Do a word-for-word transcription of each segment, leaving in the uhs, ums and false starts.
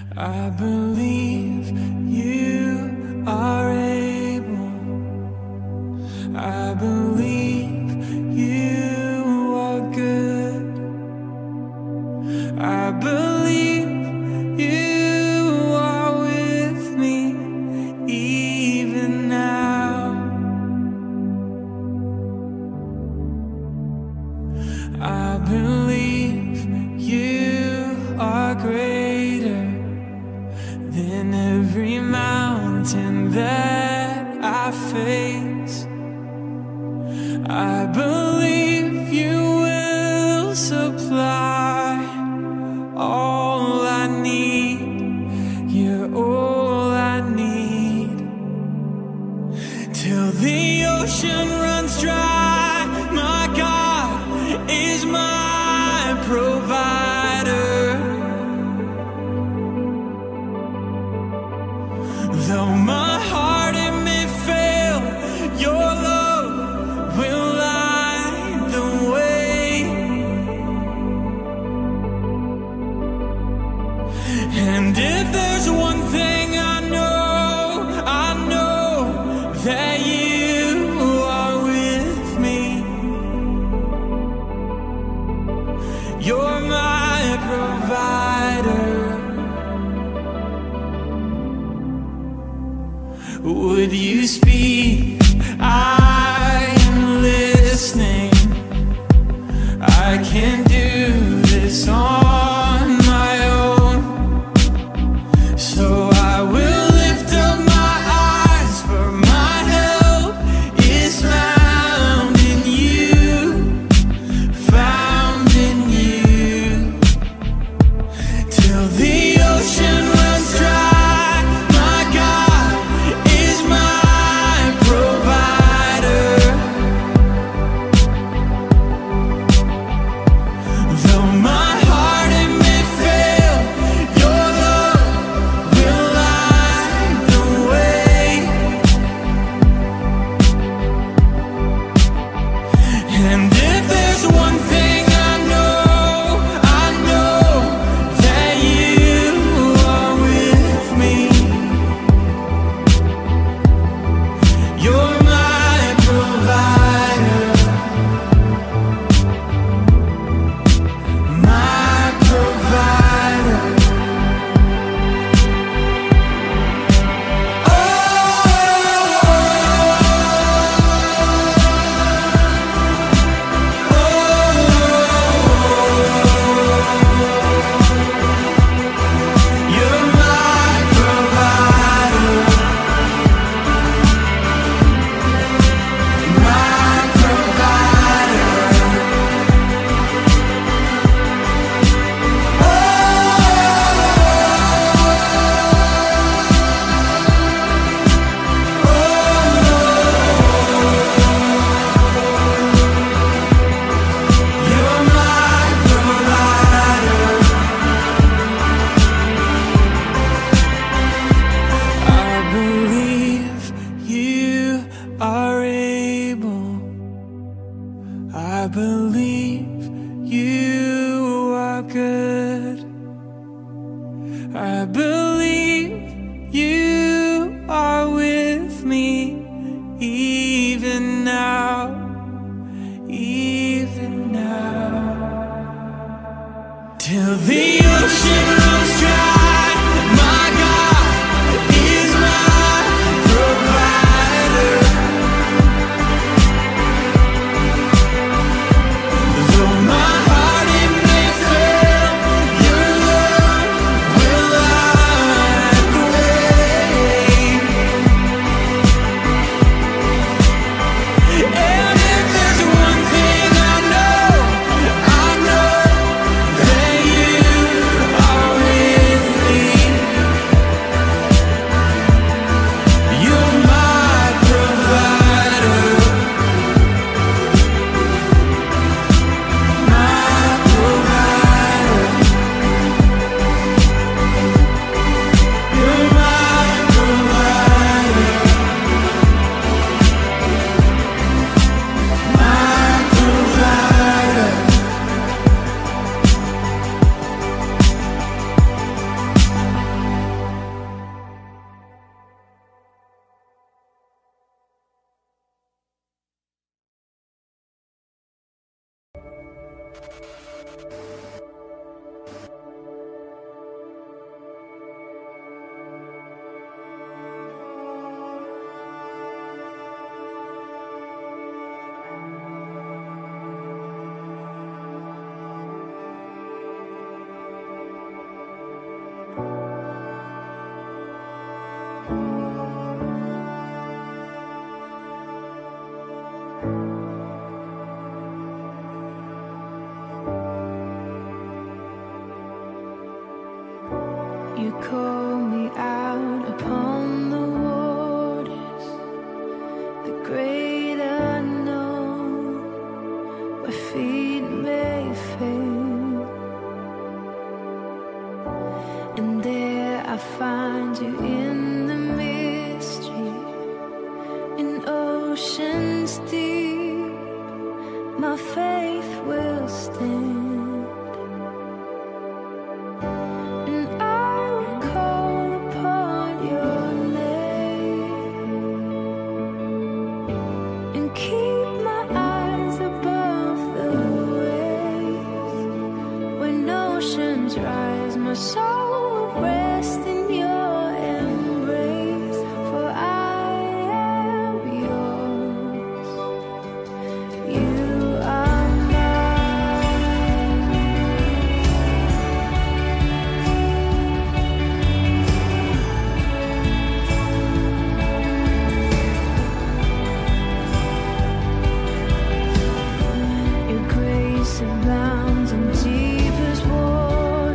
I believe you are able. I believe you are good. I believe you are with me even now. I believe you are greater than every mountain that I face. I believe you will supply all I need. You're all I need. Till the ocean runs dry, my God is my provider. Though my heart it may fail, your love will light the way. And if there's one thing I know, I know that you are with me. You're my provider. Would you speak? I am listening. I can't do this on my own, so I will lift up my eyes, for my help is found in you, found in you. Till the ocean runs dry, I believe you are good. I believe you are with me even now, even now. Till the ocean runs dry, my God is my provider. Though my heart it may fail, your love will light the way. And if there's one thing I know, I know that you are You call me out upon the waters, the great unknown, where feet may fail. And there I find you in the mystery, in oceans deep, my faith will stand. Rise, my soul will rest in your embrace, for I am yours. You are mine. Your grace abounds in deepest waters.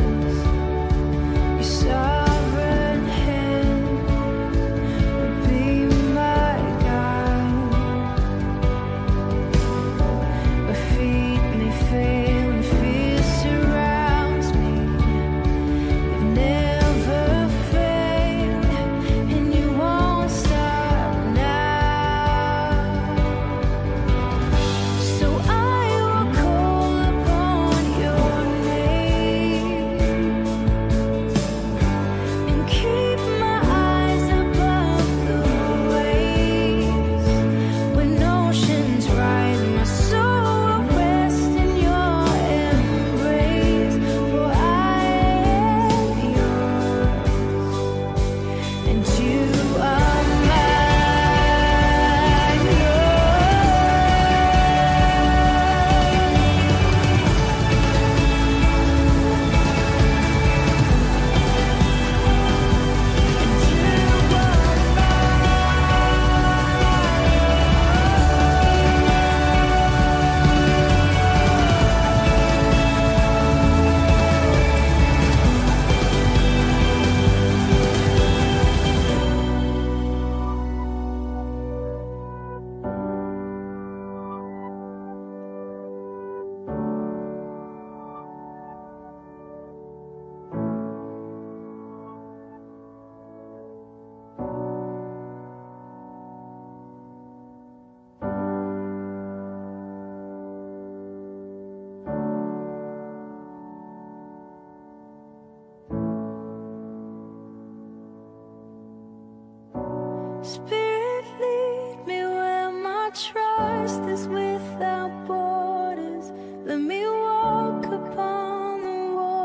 Spirit, lead me where my trust is without borders. Let me walk upon the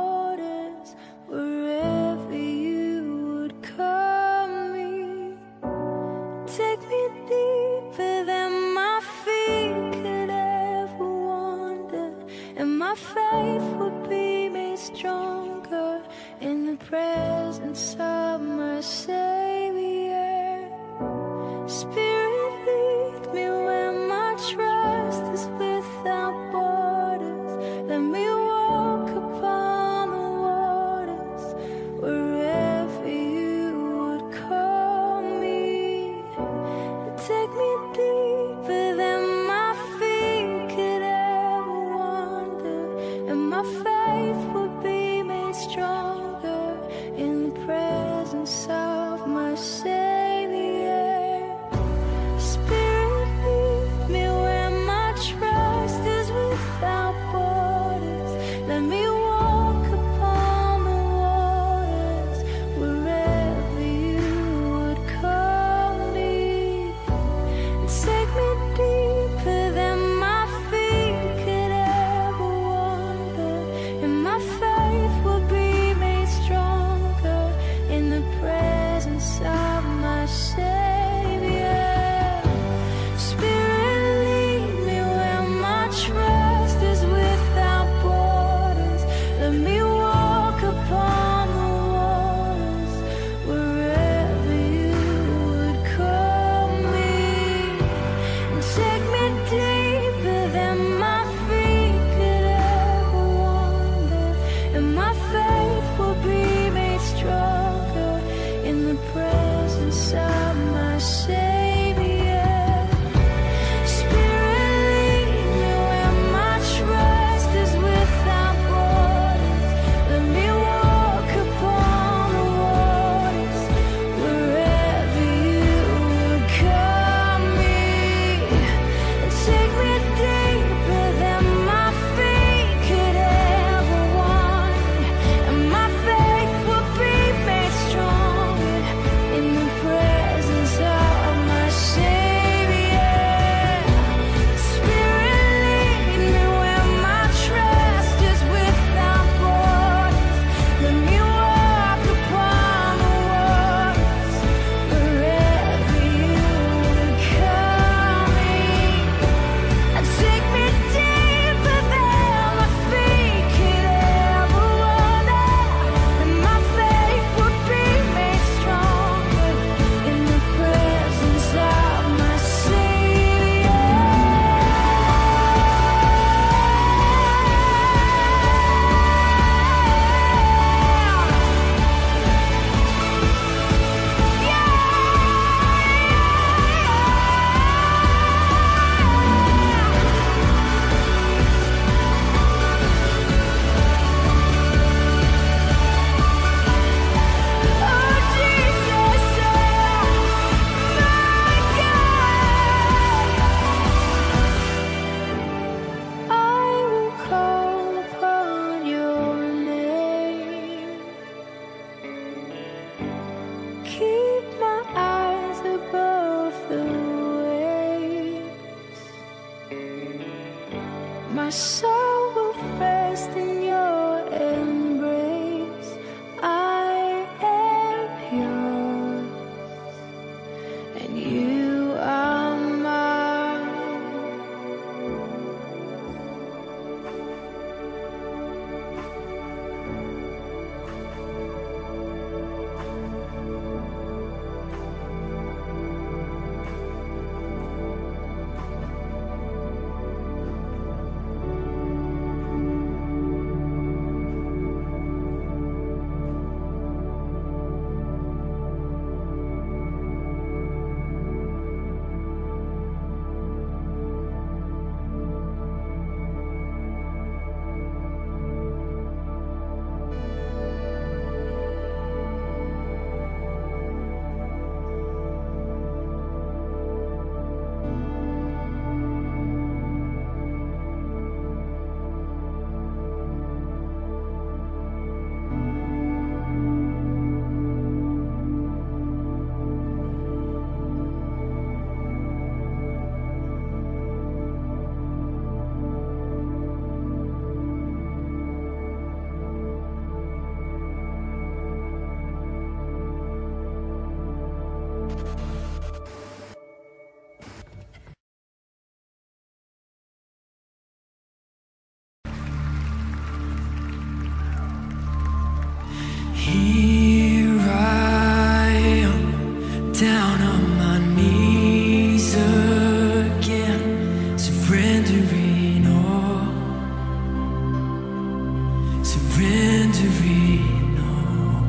waters wherever you would call me. Take me deeper than my feet could ever wander, and my faith would be made stronger in the presence of my Savior. Spirit, lead me where my trust is without borders. Let me walk upon the waters wherever you would call me. Take me deeper than my feet could ever wander, and my faith would be made stronger in the presence of my Savior. Deeper than my feet could ever walk. surrendering all,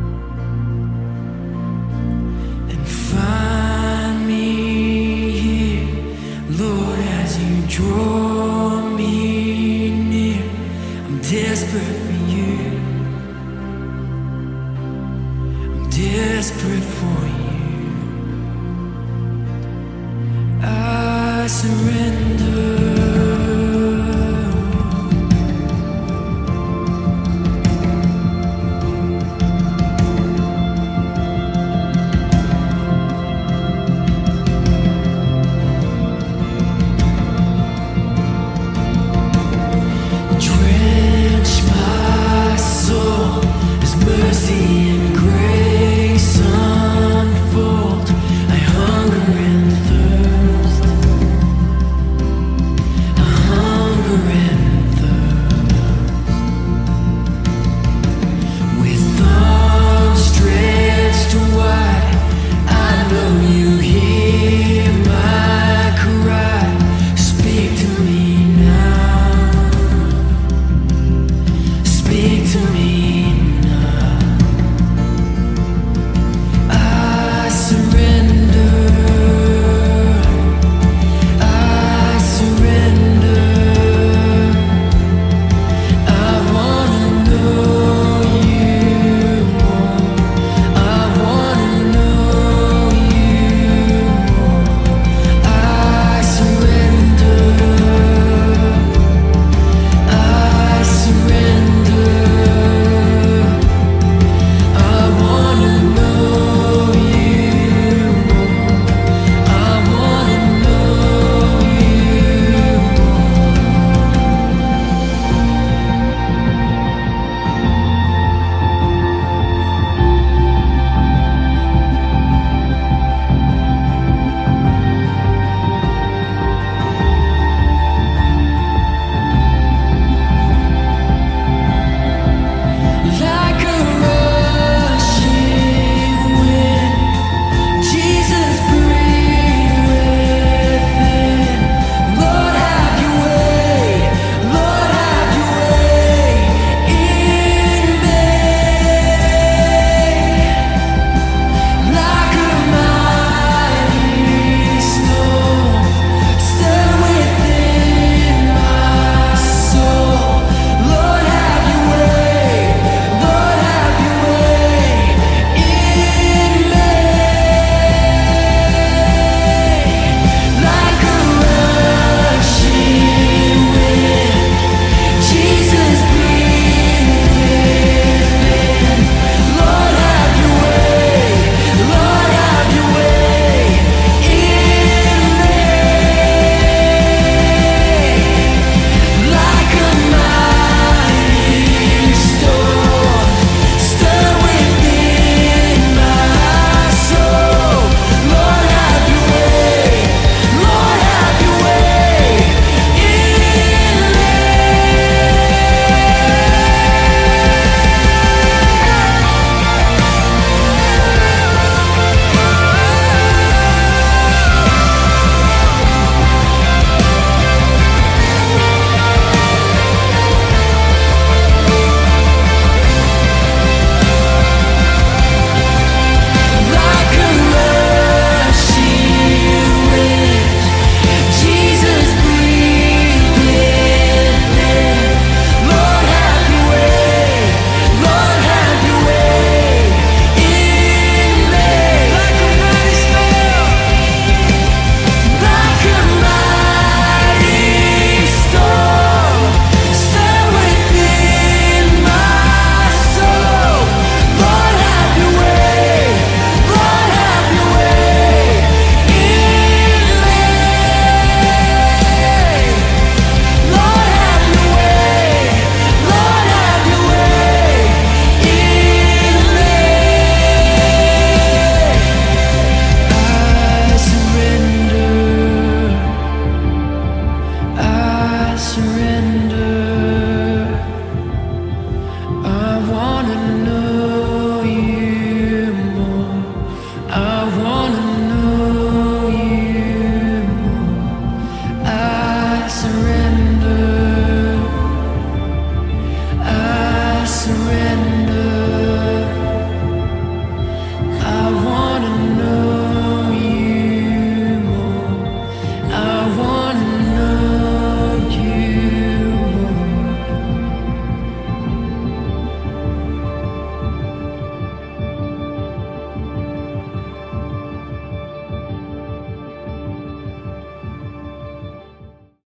and find me here, Lord, as you draw me near. I'm desperate for you, I'm desperate for you. I surrender.